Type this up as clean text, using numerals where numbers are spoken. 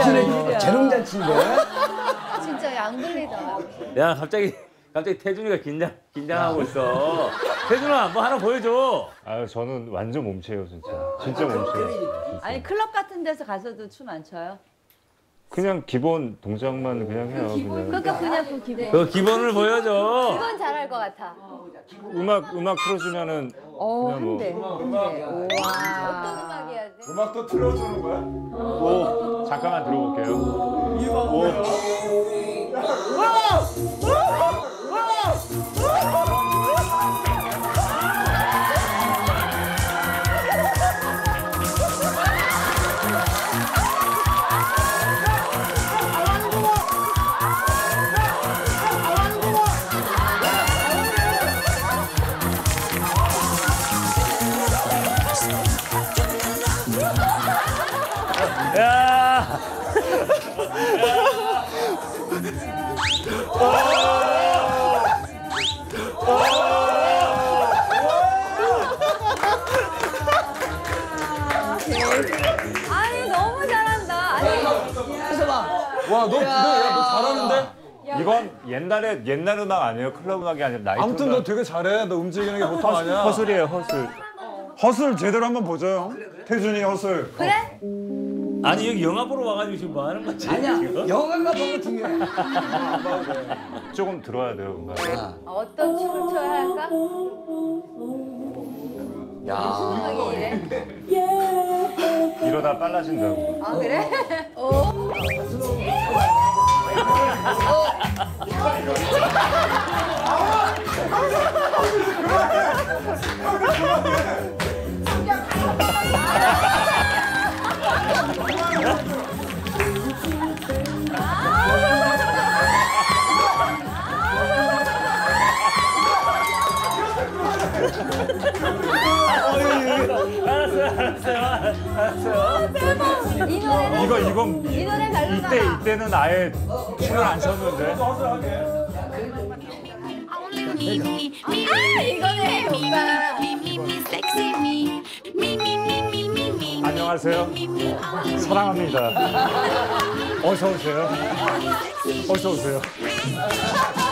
태준이 재롱잔치인데. 진짜 양들리다. 야, 갑자기 태준이가 긴장하고 있어. 태준아, 뭐 하나 보여줘. 아, 저는 완전 몸체예요, 진짜. 진짜 몸체예요. 진짜. 아니 클럽 같은 데서 가서도 춤 안 춰요? 그냥 기본 동작만 그냥 해요. 그냥. 그러니까 그냥 그 기본. 그 기본을 보여줘. 이건 잘할 것 같아. 음악 틀어주면은 그냥 뭐. 한대. 어떤 음악 해야 돼? 음악도 틀어주는 거야? 오, 잠깐만 들어볼게요. 오. 야! 아니 너무 잘한다. 아니 와, 너 잘하는데? 이건 옛날 음악 아니에요? 클럽 음악이 아니라 나이트 아무튼 음악. 너 되게 잘해. 너 움직이는 게 보통 아니야. 허슬이에요, 허슬. 허슬 제대로 한번 보죠, 형. 태준이 허슬. 그래? 아니, 여기 영화 보러 와가지고 지금 뭐 하는 거지? 아니야, 지금? 영화가 보면 중요해. 조금 들어야 돼요, 음악. 어떤 춤을 춰야 할까? 야, 음악이 이래? 이러다 빨라진다고. 아 그래? 알았어요. 대박. 이 노래는 이건 이 노래 갈라나. 이때는 아예 춤을 안 췄는데. 아 이거네 오빠. 안녕하세요. 사랑합니다. 어서 오세요. 어서 오세요.